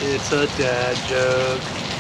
It's a dad joke.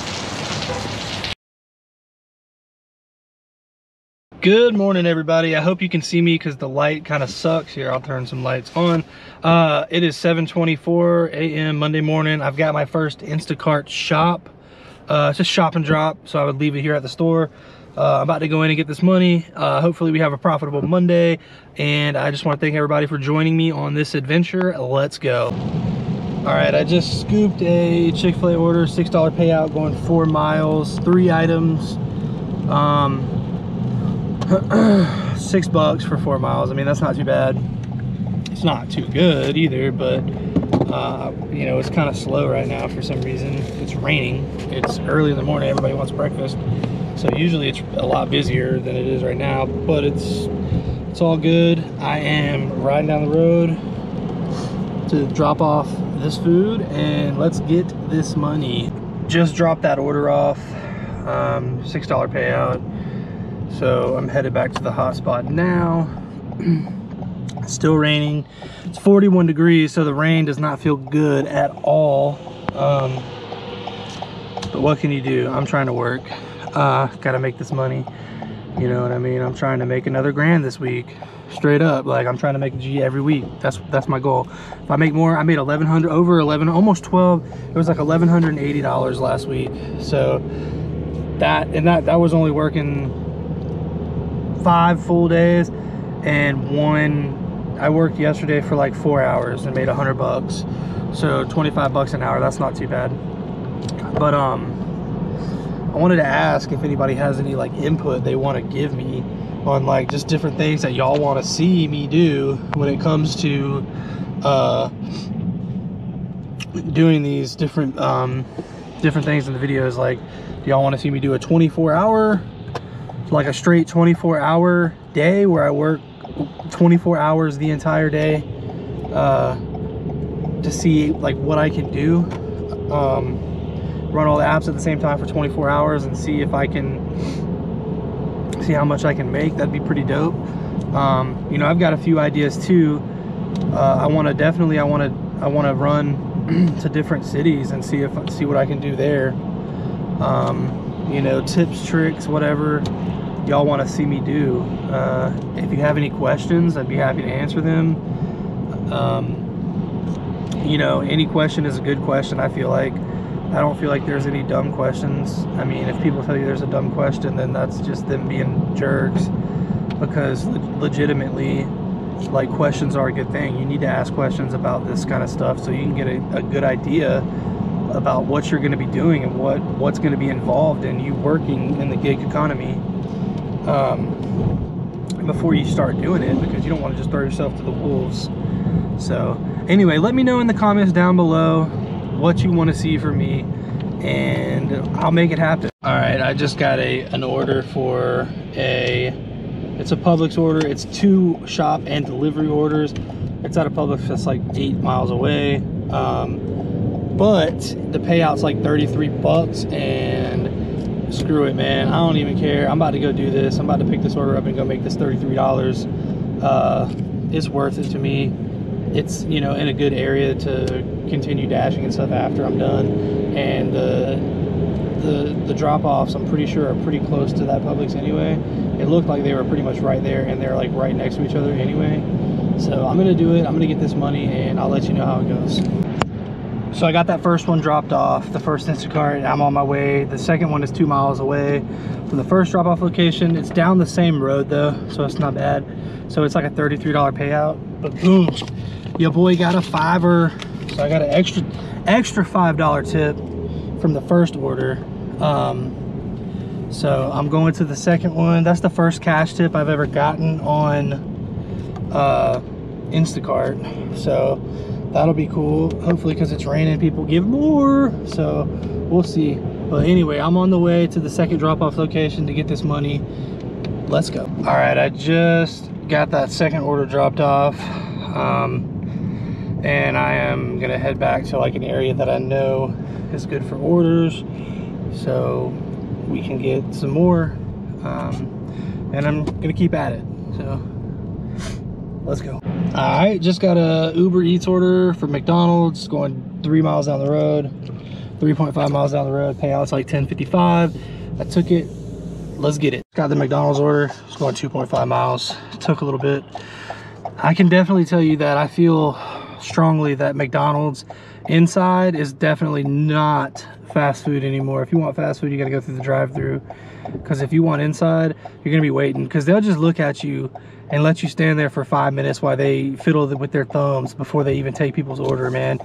Good morning, everybody. I hope you can see me because the light kind of sucks here. I'll turn some lights on. It is 7:24 a.m. Monday morning. I've got my first Instacart shop. It's just shop and drop, so I would leave it here at the store. I'm about to go in and get this money. Hopefully we have a profitable Monday, and I just want to thank everybody for joining me on this adventure. Let's go. All right, I just scooped a Chick-fil-A order, $6 payout, going 4 miles, 3 items. $6 for 4 miles. I mean, that's not too bad. It's not too good either, but you know, it's kind of slow right now for some reason. It's raining. It's early in the morning. Everybody wants breakfast, so usually it's a lot busier than it is right now, but it's all good. I am riding down the road to drop off this food, and let's get this money. Just dropped that order off, $6 payout. So I'm headed back to the hotspot now. Still raining. It's 41 degrees, so the rain does not feel good at all. But what can you do? I'm trying to work. Gotta make this money. You know what I mean? I'm trying to make another grand this week. Straight up, like I'm trying to make a G every week. That's my goal. If I make more, I made 1,100, over 11, almost 12. It was like $1,180 last week. So that was only working 5 full days, and I worked yesterday for like 4 hours and made $100. So 25 bucks an hour. That's not too bad. But I wanted to ask if anybody has any like input they want to give me on like just different things that y'all want to see me do when it comes to doing these different things in the videos. Like, do y'all want to see me do a 24-hour, like a straight 24-hour day where I work 24 hours the entire day, to see like what I can do, run all the apps at the same time for 24 hours and see if I can see how much I can make? That'd be pretty dope. You know, I've got a few ideas too. I want to run to different cities and see what I can do there. You know, tips, tricks, whatever y'all want to see me do. If you have any questions, I'd be happy to answer them. You know, any question is a good question. I don't feel like there's any dumb questions. I mean, if people tell you there's a dumb question, then that's just them being jerks, because legitimately, like, questions are a good thing. You need to ask questions about this kind of stuff so you can get a good idea about what you're going to be doing and what's going to be involved in you working in the gig economy before you start doing it, because you don't want to just throw yourself to the wolves. So anyway, let me know in the comments down below what you want to see from me, and I'll make it happen. All right, I just got an order for it's a Publix order. It's 2 shop and delivery orders. It's at a Publix that's like 8 miles away. But the payout's like 33 bucks, and screw it, man. I don't even care. I'm about to go do this. I'm about to pick this order up and go make this $33. It's worth it to me. It's, you know, in a good area to continue dashing and stuff after I'm done. And the drop-offs, I'm pretty sure, are pretty close to that Publix anyway. It looked like they were pretty much right there, and they're like right next to each other anyway. So I'm gonna do it. I'm gonna get this money, and I'll let you know how it goes. So I got that first one dropped off, the first Instacart. I'm on my way. The second one is 2 miles away from the first drop-off location. It's down the same road though, so it's not bad. So it's like a $33 payout. But boom, your boy got a $5. So I got an extra $5 tip from the first order. So I'm going to the second one. That's the first cash tip I've ever gotten on Instacart. So that'll be cool. Hopefully, because it's raining, people give more. So we'll see. But anyway, I'm on the way to the second drop-off location to get this money. Let's go. All right, I just got that second order dropped off. And I am gonna head back to like an area that I know is good for orders, so we can get some more. And I'm gonna keep at it. So let's go. All right, just got a Uber Eats order from McDonald's, going 3 miles down the road. 3.5 miles down the road. Payout's like $10.55. I took it. Let's get it. Got the McDonald's order. It's going 2.5 miles. It took a little bit. I can definitely tell you that I feel strongly that McDonald's inside is definitely not fast food anymore. If you want fast food, you got to go through the drive-through, because if you want inside, you're gonna be waiting, because they'll just look at you and let you stand there for 5 minutes while they fiddle with their thumbs before they even take people's order, man.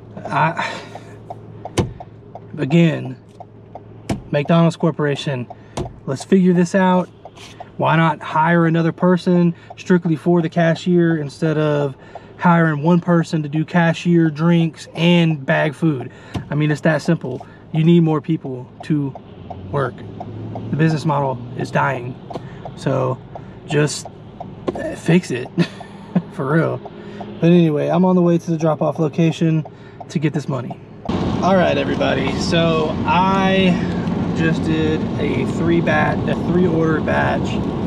Again, McDonald's Corporation, let's figure this out. Why not hire another person strictly for the cashier instead of hiring one person to do cashier, drinks, and bag food? I mean, it's that simple. You need more people to work. The business model is dying. So just fix it for real. But anyway, I'm on the way to the drop-off location to get this money. All right, everybody. So I just did a three order batch,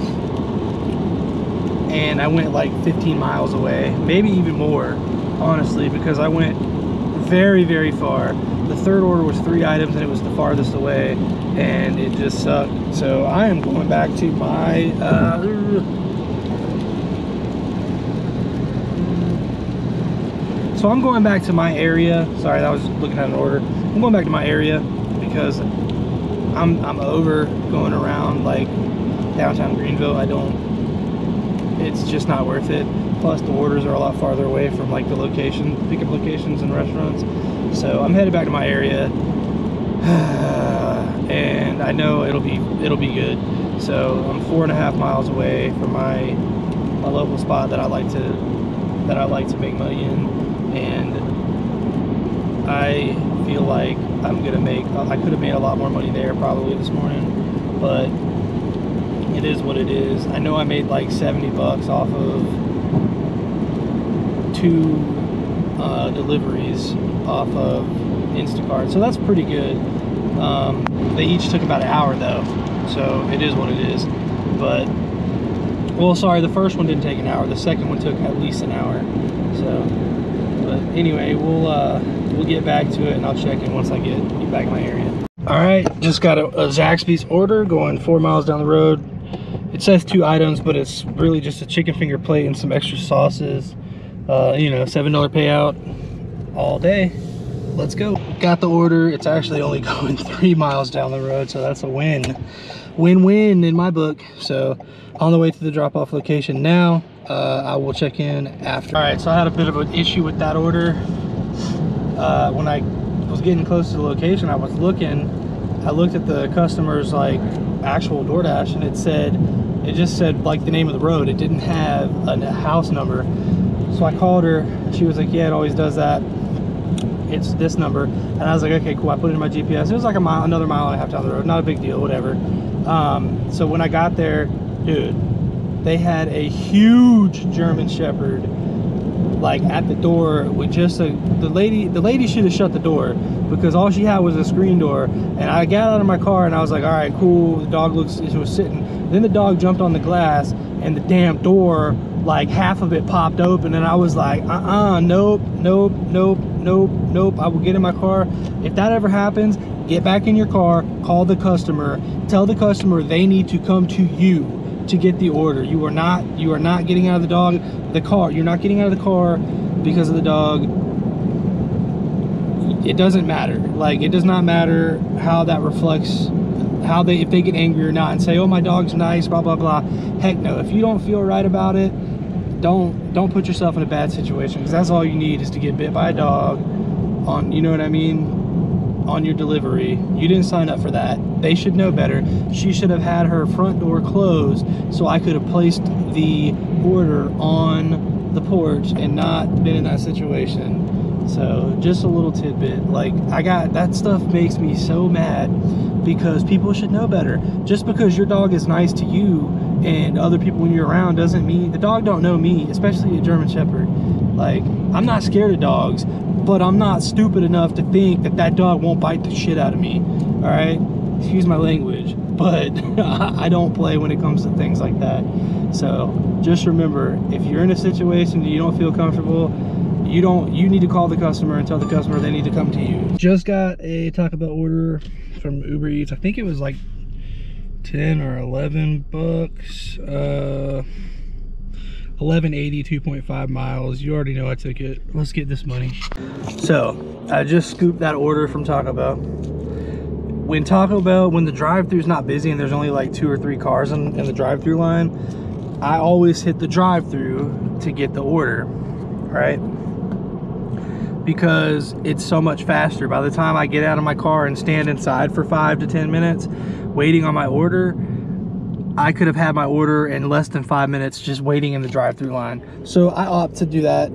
and I went like 15 miles away, maybe even more, honestly, because I went very, very far. The third order was 3 items and it was the farthest away, and it just sucked. So I am going back to my so I'm going back to my area. Sorry, I was looking at an order. I'm going back to my area because I'm over going around like downtown Greenville. It's just not worth it. Plus the orders are a lot farther away from like the pickup locations and restaurants. So I'm headed back to my area, and I know it'll be good. So I'm 4.5 miles away from my local spot that I like to make money in. And I feel like I could have made a lot more money there probably this morning, but it is what it is. I know I made like $70 off of 2 deliveries off of Instacart, so that's pretty good. They each took about an hour though, so it is what it is. But, well, sorry, the first one didn't take an hour. The second one took at least an hour. So, but anyway, we'll get back to it, and I'll check in once I get back in my area. All right, just got a Zaxby's order going 4 miles down the road. It says 2 items, but it's really just a chicken finger plate and some extra sauces. You know, $7 payout all day. Let's go. Got the order. It's actually only going 3 miles down the road, so that's a win. Win-win in my book. So on the way to the drop-off location now. I will check in after. All right, so I had a bit of an issue with that order. When I was getting close to the location, I looked at the customer's like actual DoorDash, and it just said like the name of the road. It didn't have a house number. So I called her. She was like, yeah, it always does that. It's this number. And I was like, okay, cool. I put it in my GPS. It was like another mile and a half down the road. Not a big deal, whatever. So when I got there, dude, they had a huge German Shepherd like at the door with just the lady should have shut the door, because all she had was a screen door. And I got out of my car and I was like, all right, cool. The dog was sitting. Then the dog jumped on the glass and the damn door, like half of it popped open, and I was like, nope. I will get in my car. If that ever happens, get back in your car, call the customer, tell the customer they need to come to you to get the order. You are not getting out of the car. You're not getting out of the car because of the dog. It doesn't matter. Like, it does not matter how that reflects, if they get angry or not and say, oh, my dog's nice, blah blah blah. Heck no. If you don't feel right about it, don't put yourself in a bad situation, because that's all you need is to get bit by a dog on, you know what I mean, on your delivery. You didn't sign up for that. They should know better. She should have had her front door closed so I could have placed the order on the porch and not been in that situation. So just a little tidbit. Like, that stuff makes me so mad, because people should know better. Just because your dog is nice to you and other people when you're around doesn't mean the dog don't know me, especially a German Shepherd. Like, I'm not scared of dogs, but I'm not stupid enough to think that dog won't bite the shit out of me. All right, excuse my language, but I don't play when it comes to things like that. So just remember, if you're in a situation that you don't feel comfortable, You need to call the customer and tell the customer they need to come to you. Just got a Taco Bell order from Uber Eats. I think it was like 10 or 11 bucks. 1180, 2.5 miles. You already know I took it. Let's get this money. So I just scooped that order from Taco Bell. When the drive-thru's not busy and there's only like 2 or 3 cars in the drive-thru line, I always hit the drive-thru to get the order, right? Because it's so much faster. By the time I get out of my car and stand inside for 5 to 10 minutes waiting on my order, I could have had my order in less than 5 minutes just waiting in the drive-thru line. So I opt to do that.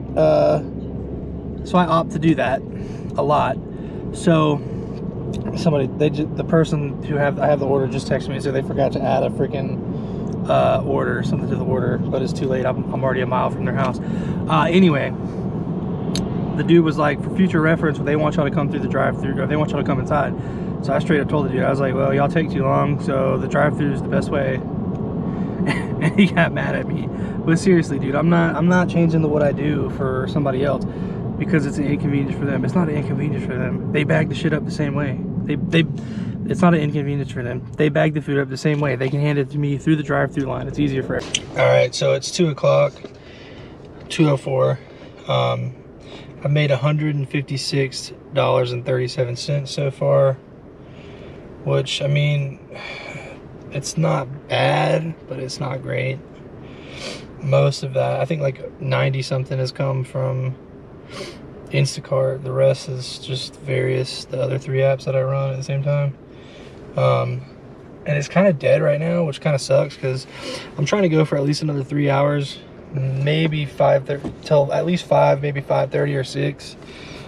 A lot. So the person who I have the order just texted me and said they forgot to add a freaking something to the order, but it's too late. I'm already a mile from their house. Anyway, the dude was like, for future reference, they want y'all to come through the drive-thru, or they want y'all to come inside. So I straight up told the dude, I was like, well, y'all take too long, so the drive-thru is the best way. And he got mad at me. But seriously, dude, I'm not changing what I do for somebody else because it's an inconvenience for them. It's not an inconvenience for them. They bag the shit up the same way. It's not an inconvenience for them. They bag the food up the same way. They can hand it to me through the drive-thru line. It's easier for everyone. All right, so it's 2 o'clock, 2:04. I've made $156.37 so far, which, I mean, it's not bad, but it's not great. Most of that, I think like 90 something has come from Instacart. The rest is just the other 3 apps that I run at the same time. And it's kind of dead right now, which kind of sucks because I'm trying to go for at least another 3 hours, maybe 5:30 till at least 5, maybe 5:30 or 6.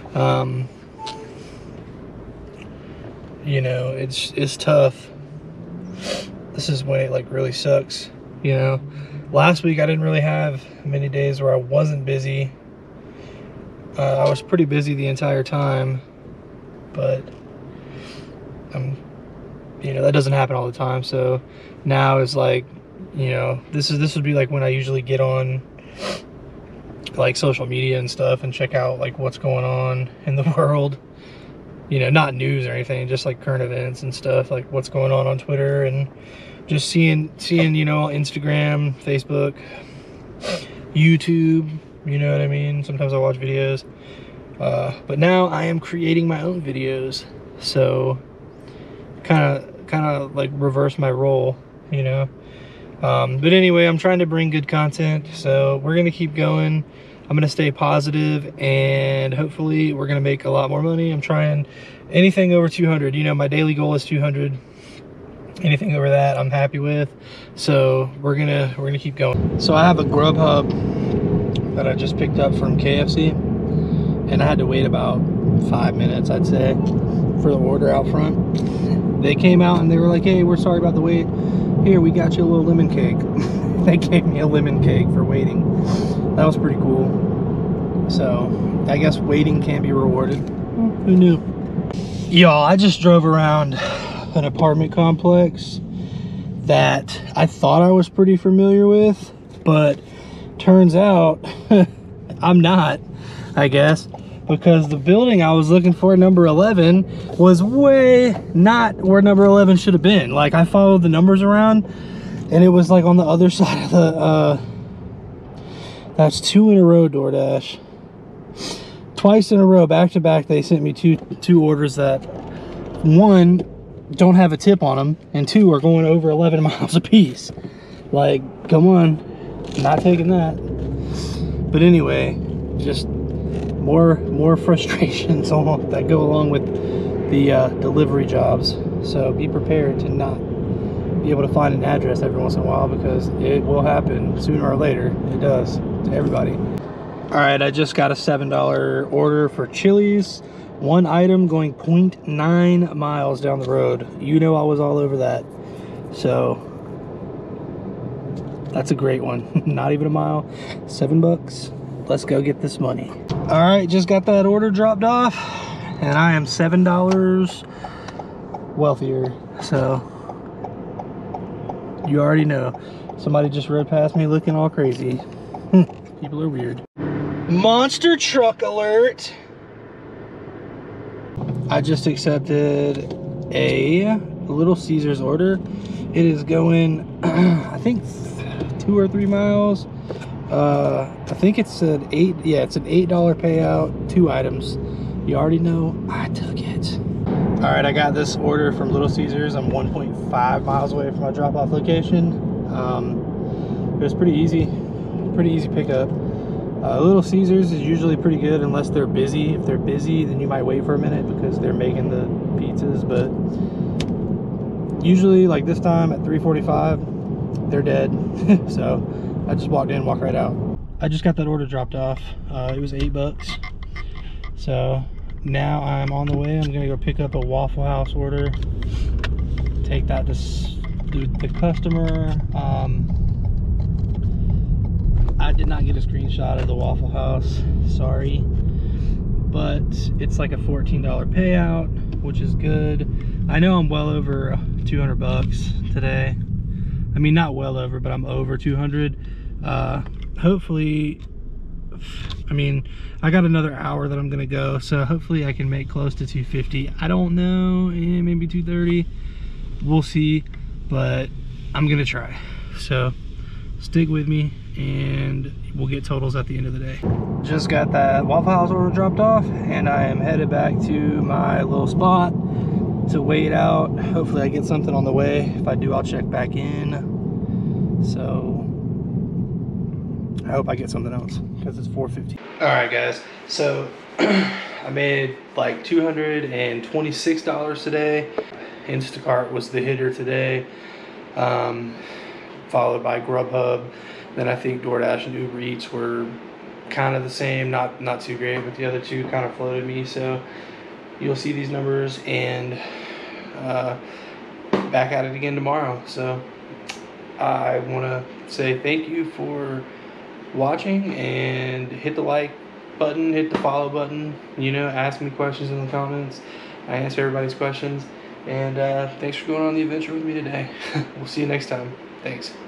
You know, it's tough. This is when it like really sucks, you know. Last week I didn't really have many days where I wasn't busy. I was pretty busy the entire time, but you know, that doesn't happen all the time. So now is like, you know, this would be like when I usually get on like social media and stuff and check out like what's going on in the world. You know, not news or anything, just like current events and stuff, like what's going on Twitter, and just seeing, you know, Instagram, Facebook, YouTube, you know what I mean? Sometimes I watch videos. But now I am creating my own videos. So kind of like reverse my role, you know? But anyway, I'm trying to bring good content. So we're going to keep going. I'm going to stay positive, and hopefully we're going to make a lot more money. I'm trying anything over 200. You know, my daily goal is 200. Anything over that I'm happy with. So we're gonna keep going. So I have a Grubhub that I just picked up from KFC, and I had to wait about 5 minutes, I'd say, for the order out front. They came out and they were like, hey, we're sorry about the wait. Here, we got you a little lemon cake. They gave me a lemon cake for waiting. That was pretty cool. So I guess waiting can be rewarded. Who knew? Y'all, I just drove around an apartment complex that I thought I was pretty familiar with, but turns out I'm not, I guess, because the building I was looking for, number 11, was way not where number 11 should have been. Like, I followed the numbers around and it was like on the other side of the that's 2 in a row, DoorDash. Twice in a row, back to back, they sent me two orders that, 1, don't have a tip on them, and 2 are going over 11 miles a piece. Like, come on, not taking that. But anyway, just more frustrations that go along with the delivery jobs. So be prepared to not be able to find an address every once in a while, because it will happen sooner or later. It does to everybody. All right, I just got a $7 order for Chili's. 1 item going 0.9 miles down the road. You know I was all over that. So that's a great one. Not even a mile. $7. Let's go get this money. All right, just got that order dropped off, and I am $7 wealthier. So you already know. Somebody just rode past me looking all crazy. People are weird. Monster truck alert. I just accepted a Little Caesars order. It is going, I think 2 or 3 miles. I think it's an it's an $8 payout, 2 items. You already know I took it. All right, I got this order from Little Caesars. I'm 1.5 miles away from my drop-off location. It was pretty easy pickup. Little Caesars is usually pretty good unless they're busy. If they're busy, then you might wait for a minute because they're making the pizzas, but usually like this time at 3:45, they're dead. So I just walked in, walked right out. I just got that order dropped off. It was $8. So now I'm on the way. I'm gonna go pick up a Waffle House order, take that to the customer. I did not get a screenshot of the Waffle House, sorry, but it's like a $14 payout, which is good. I know I'm well over 200 bucks today. I mean, not well over, but I'm over 200. Hopefully, I mean, I got another hour that I'm gonna go, so hopefully I can make close to 250. I don't know, maybe 230. We'll see, but I'm gonna try. So stick with me and we'll get totals at the end of the day. Just got that Waffle House order dropped off and I am headed back to my little spot to wait out. Hopefully I get something on the way. If I do, I'll check back in. So I hope I get something else because it's 4:50. All right, guys. So I made like $226 today. Instacart was the hitter today, followed by Grubhub. Then I think DoorDash and Uber Eats were kind of the same, not too great, but the other two kind of floated me. So you'll see these numbers and back at it again tomorrow. So I want to say thank you for watching and hit the like button, hit the follow button, you know, ask me questions in the comments. I answer everybody's questions, and thanks for going on the adventure with me today. We'll see you next time. Thanks.